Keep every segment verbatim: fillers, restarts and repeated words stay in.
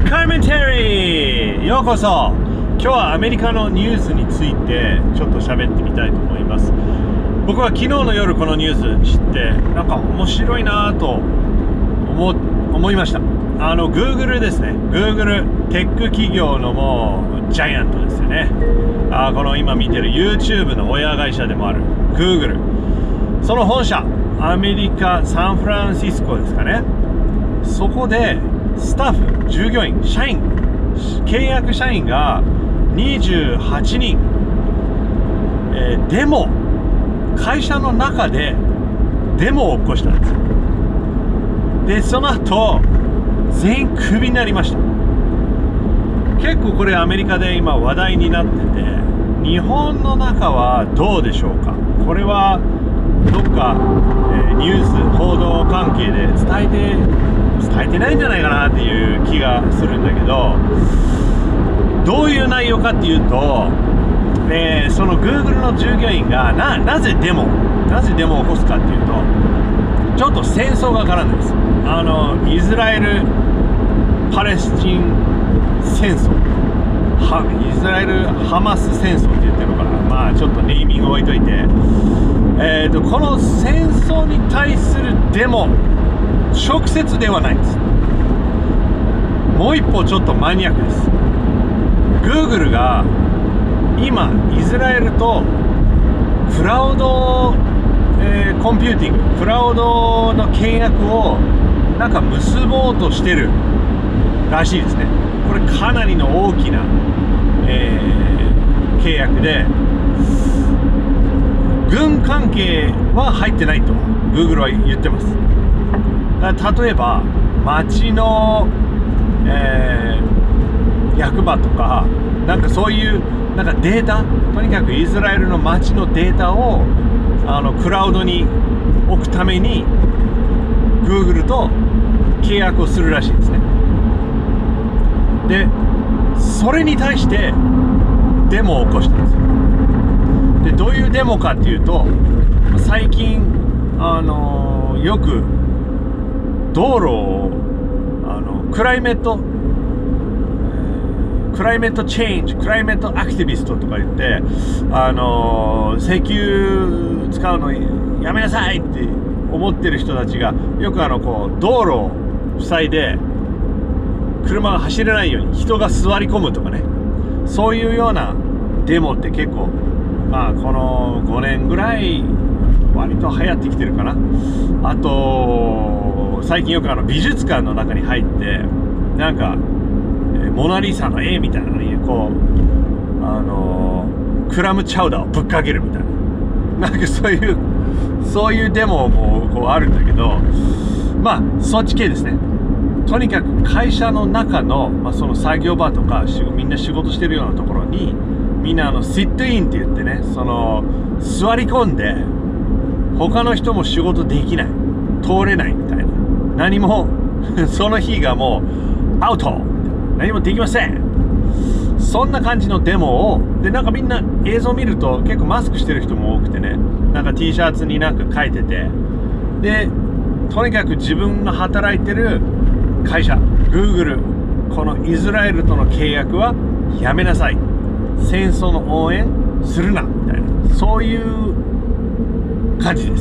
コメンタリーようこそ。今日はアメリカのニュースについてちょっと喋ってみたいと思います。僕は昨日の夜このニュース知ってなんか面白いなと思思いました。あの Google ですね。 Google テック企業のもうジャイアントですよね。あこの今見てる YouTube の親会社でもある Google、 その本社アメリカサンフランシスコですかね。そこでスタッフ、従業員、社員、契約社員がにじゅうはちにん、えー、デモ、会社の中でデモを起こしたんですよ。で、その後全員クビになりました。結構これアメリカで今話題になってて、日本の中はどうでしょうか。これはどっか、えー、ニュース報道関係で伝えて伝えてないんじゃないかなっていう気がするんだけど、どういう内容かっていうと、えー、その Google の従業員が な, なぜデモなぜデモを起こすかっていうと、ちょっと戦争が絡んでます。あのイスラエルパレスチン戦争、はイスラエルハマス戦争って言ってるのかな。まあちょっとネーミング置いといて、えーとこの戦争に対するデモ、直接ではないです。もう一歩ちょっとマニアックです。 Google が今イスラエルとクラウド、えー、コンピューティングクラウドの契約をなんか結ぼうとしてるらしいですね。これかなりの大きな、えー、契約で、軍関係は入ってないと Google は言ってます。例えば町の、えー、役場とかなんかそういうなんかデータ、とにかくイスラエルの町のデータをあのクラウドに置くために Google と契約をするらしいですね。でそれに対してデモを起こしたんですよ。でどういうデモかっていうと、最近あのよく道路をあのクライメットクライメットチェンジクライメットアクティビストとか言って、あの石油使うのやめなさいって思ってる人たちがよくあのこう道路を塞いで車が走れないように人が座り込むとかね、そういうようなデモって結構まあこのごねんぐらい割と流行ってきてるかな。あと最近よくあの美術館の中に入ってなんか、えー、モナリザの絵みたいなのにこうあのー、クラムチャウダーをぶっかけるみたいな、なんかそういうそういうデモもこうあるんだけど、まあそっち系ですね。とにかく会社の中の、まあ、その作業場とかみんな仕事してるようなところにみんなあのシットインって言ってね、その座り込んで他の人も仕事できない、通れないみたいな、何もその日がもうアウト、何もできません、そんな感じのデモをで、なんかみんな映像見ると結構マスクしてる人も多くてね、なんか T シャツになんか書いてて、でとにかく自分の働いてる会社 Google、 このイスラエルとの契約はやめなさい、戦争の応援するなみたいな、そういう感じです。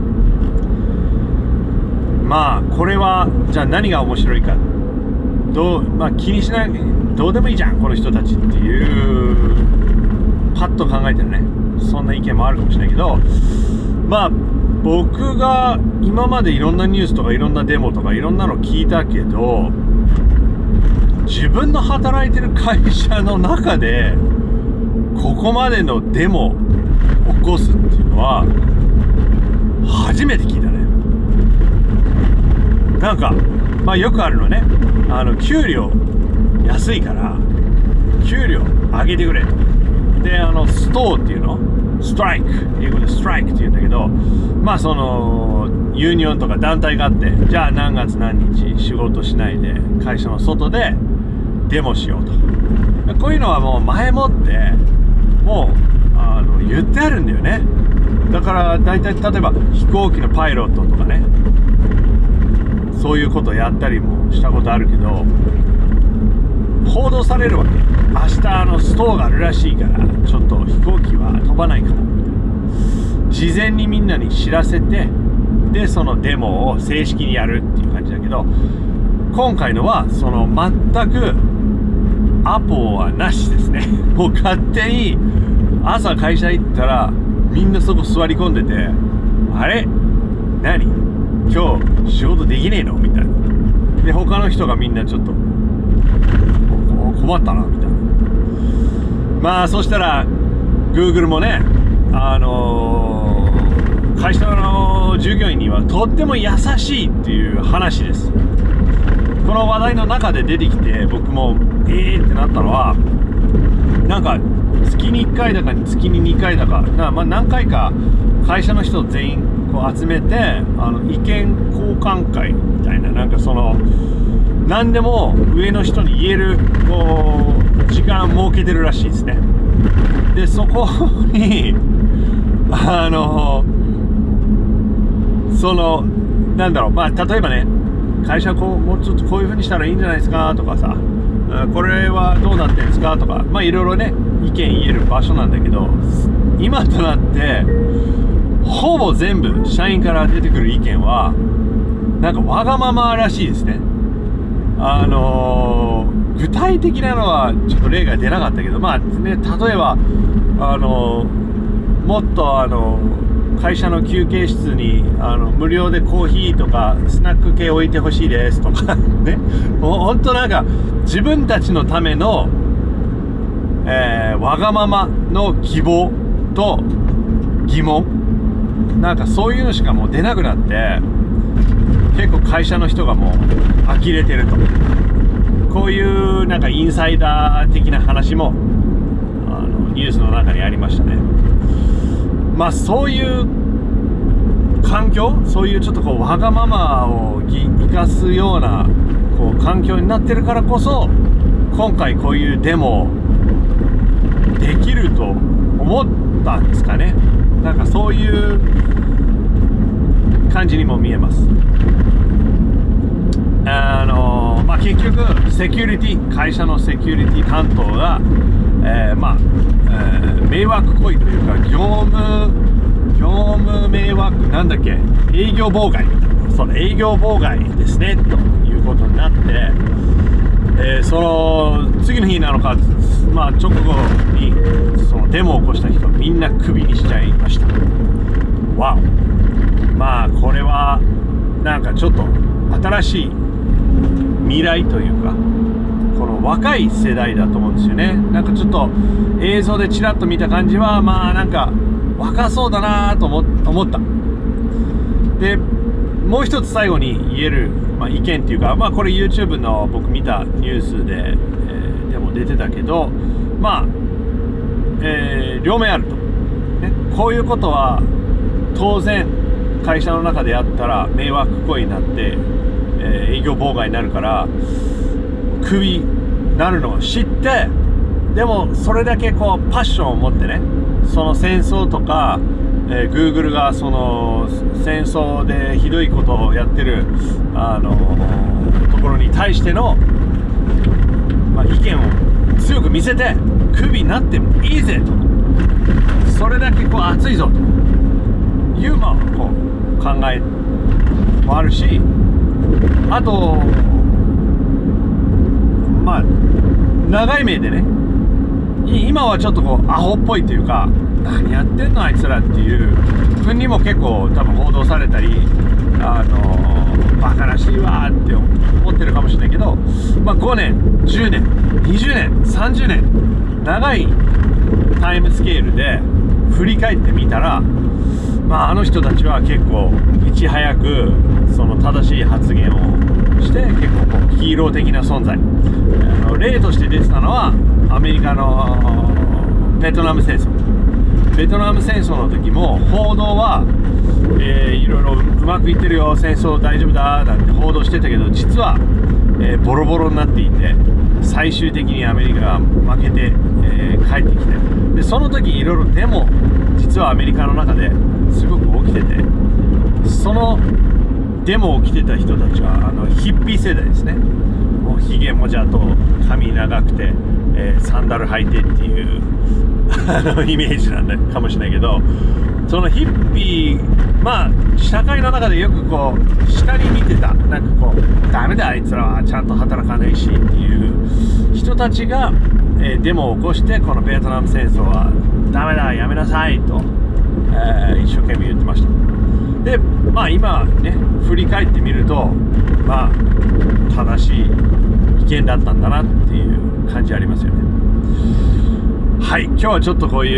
まあこれはじゃあ何が面白いか、どう、まあ、気にしない、どうでもいいじゃんこの人たちっていうパッと考えてるね、そんな意見もあるかもしれないけど、まあ僕が今までいろんなニュースとかいろんなデモとかいろんなの聞いたけど、自分の働いてる会社の中でここまでのデモを起こすっていうのは初めて聞いたね。なんかまあよくあるのね、あの給料安いから給料上げてくれと。であのストーっていうのストライク、英語でストライクって言うんだけど、まあそのユニオンとか団体があって、じゃあ何月何日仕事しないで会社の外でデモしようと。こういうのはもう前もってもうあの言ってあるんだよね。だから大体例えば飛行機のパイロットとかね、そういうことをやったりもしたことあるけど、 報道されるわけ。明日あのストがあるらしいからちょっと飛行機は飛ばないかもみたいな、事前にみんなに知らせて、でそのデモを正式にやるっていう感じだけど、今回のはその全くアポはなしですね。もう勝手に朝会社行ったらみんなそこ座り込んでて、あれ何今日仕事できねえのみたいな。で他の人がみんなちょっと困ったなみたいな。まあそしたら Google もね、あのー、会社の従業員にはとっても優しいっていう話です。この話題の中で出てきて僕もえーってなったのは、なんか月にいっかいだか月ににかいだかな、まあ、何回か会社の人全員こう集めてあの意見交換会みたいな、なんかその何でも上の人に言えるこう時間設けてるらしいですね。でそこにあのそのなんだろう、まあ例えばね、会社こうもうちょっとこういう風にしたらいいんじゃないですかとかさ、これはどうなってるんですかとか、まあいろいろね意見言える場所なんだけど、今となってほぼ全部社員から出てくる意見はなんかわがままらしいですね。あのー、具体的なのはちょっと例が出なかったけど、まあね、例えばあのー、もっとあのー、会社の休憩室にあの無料でコーヒーとかスナック系置いてほしいですとかね、もうほんとなんか自分たちのための、えー、わがままの希望と疑問、なんかそういうのしかもう出なくなって、結構会社の人がもう呆れてると。こういうなんかインサイダー的な話もあのニュースの中にありましたね。まあそういう環境、そういうちょっとこうわがままを生かすようなこう環境になってるからこそ、今回こういうデモできると思ったんですかね。なんかそういう感じにも見えます。あのまあ、結局セキュリティ、会社のセキュリティ担当が、えーまあえー、迷惑行為というか業務業務迷惑なんだっけ営業妨害みたいな、その営業妨害ですねということになって、えー、その次の日なのか、まあ、直後にそのデモを起こした人みんなクビにしちゃいました。わお、まあこれはなんかちょっと新しい未来というか、この若い世代だと思うんですよね。なんかちょっと映像でちらっと見た感じは、まあなんか若そうだなと思思った。でもう一つ最後に言える、まあ、意見っていうか、まあこれ YouTube の僕見たニュースで、えー、でも出てたけど、まあ、えー、両面あると、ね、こういうことは当然会社の中でやったら迷惑行為になって、えー、営業妨害になるからクビになるのを知って、でもそれだけこうパッションを持ってね、その戦争とか、えー、Google がその戦争でひどいことをやってるあのー、ところに対しての、まあ、意見を強く見せてクビになってもいいぜと、それだけこう熱いぞというまあこう考えもあるし、あとまあ長い目でね、今はちょっとこうアホっぽいというか、何やってんのあいつらっていうふうにも結構多分報道されたり、あのバカらしいわーって思ってるかもしれないけど、まあごねんじゅうねんにじゅうねんさんじゅうねん長いタイムスケールで振り返ってみたら、まあ、あの人たちは結構いち早くその正しい発言をして結構こうヒーロー的な存在、あの例として出てたのはアメリカのベトナム戦争。ベトナム戦争の時も報道は、えー、いろいろうまくいってるよ、戦争大丈夫だなんて報道してたけど、実は、えー、ボロボロになっていて、最終的にアメリカが負けて、えー、帰ってきて、でその時いろいろデモ実はアメリカの中ですごく起きてて、そのデモを着てた人たちはあのヒッピー世代ですね。もうひげもじゃと髪長くて、えー、サンダル履いてっていうあのイメージなんだかもしれないけど、そのヒッピー、まあ社会の中でよくこう下に見てた、なんかこうダメだあいつらはちゃんと働かないしっていう人たちが、えー、デモを起こして、このベトナム戦争はダメだやめなさいと、えー、一生懸命言ってました。でまあ今ね振り返ってみると、まあ正しい意見だったんだなっていう感じありますよね。はい、今日はちょっとこういう、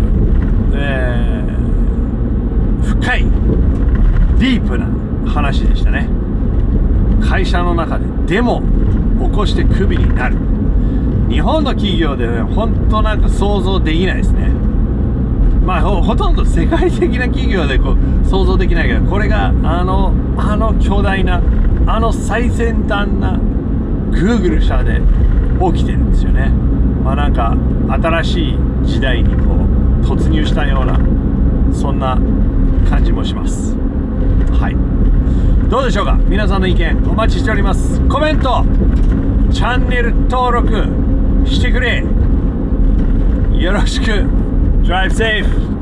えー、深いディープな話でしたね。会社の中でデモ起こしてクビになる、日本の企業でね本当なんか想像できないですね。まあ ほ, ほとんど世界的な企業でこう想像できないけど、これがあのあの巨大なあの最先端な Google 社で起きてるんですよね。まあなんか新しい時代にこう突入したようなそんな感じもします。はい、どうでしょうか。皆さんの意見お待ちしております。コメント、チャンネル登録してくれ。よろしく。Drive safe.